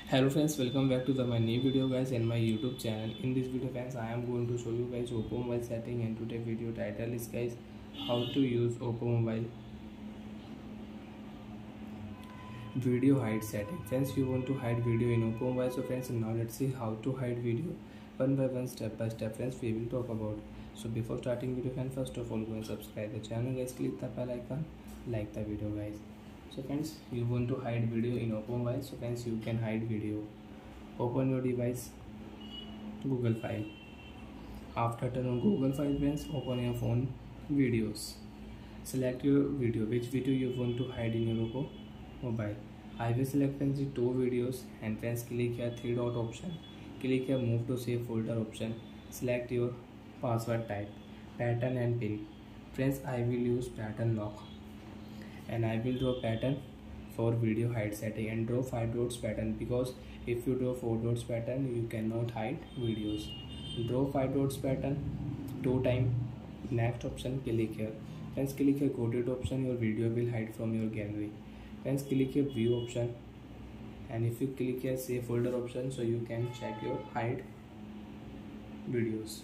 Hello friends, welcome back to my new video guys in my YouTube channel. In this video friends, I am going to show you guys Oppo mobile setting, and today video title is guys how to use Oppo mobile video hide setting. Friends, you want to hide video in Oppo mobile, so friends now let's see how to hide video one by one, step by step friends we will talk about. So before starting video friends, first of all go and subscribe the channel guys, click the bell icon, like the video guys. So friends, you want to hide video in Oppo mobile, so friends you can hide video. Open your device, Google file. After turn on Google file friends, open your phone, videos. Select your video, which video you want to hide in your Oppo mobile. I will select friends the two videos, and friends click here three dot option. Click here move to save folder option. Select your password type, pattern and pin. Friends, I will use pattern lock, and I will draw pattern for video hide setting, and draw 5 dots pattern, because if you draw 4 dots pattern you cannot hide videos. Draw 5 dots pattern 2 times. Next option, click here. Friends, click here go to option, your video will hide from your gallery. Friends, click here view option, and if you click here save folder option, so you can check your hide videos.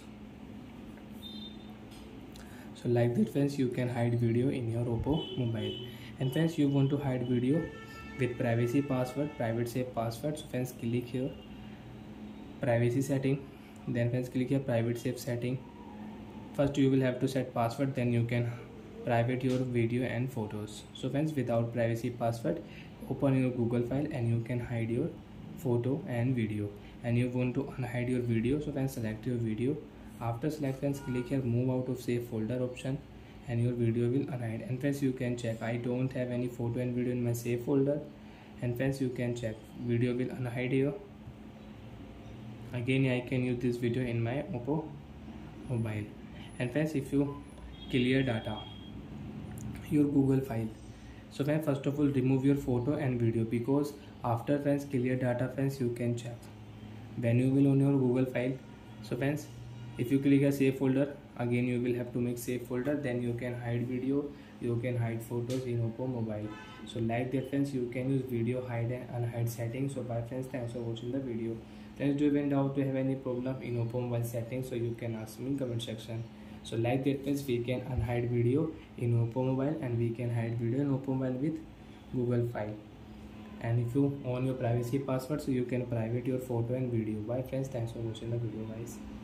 So like that friends, you can hide video in your Oppo mobile. And friends, you want to hide video with privacy password, private safe password. So friends, click here privacy setting, then friends click here private safe setting. First you will have to set password, then you can private your video and photos. So friends, without privacy password, open your Google file and you can hide your photo and video. And you want to unhide your video, so friends select your video. After select friends, click here move out of save folder option, and your video will unhide. And friends, you can check I don't have any photo and video in my save folder, and friends you can check video will unhide here. Again I can use this video in my Oppo mobile. And friends, if you clear data your Google file, so friends first of all remove your photo and video, because after friends clear data friends you can check when you will on your Google file. So friends, if you click a save folder, again you will have to make save folder, then you can hide video, you can hide photos in Oppo mobile. So like that friends, you can use video hide and unhide settings. So bye friends, thanks for watching the video. Friends, do you even doubt to have any problem in Oppo mobile settings, so you can ask me in comment section. So like that friends, we can unhide video in Oppo mobile, and we can hide video in Oppo mobile with Google file. And if you own your privacy password, so you can private your photo and video. Bye friends, thanks for watching the video guys.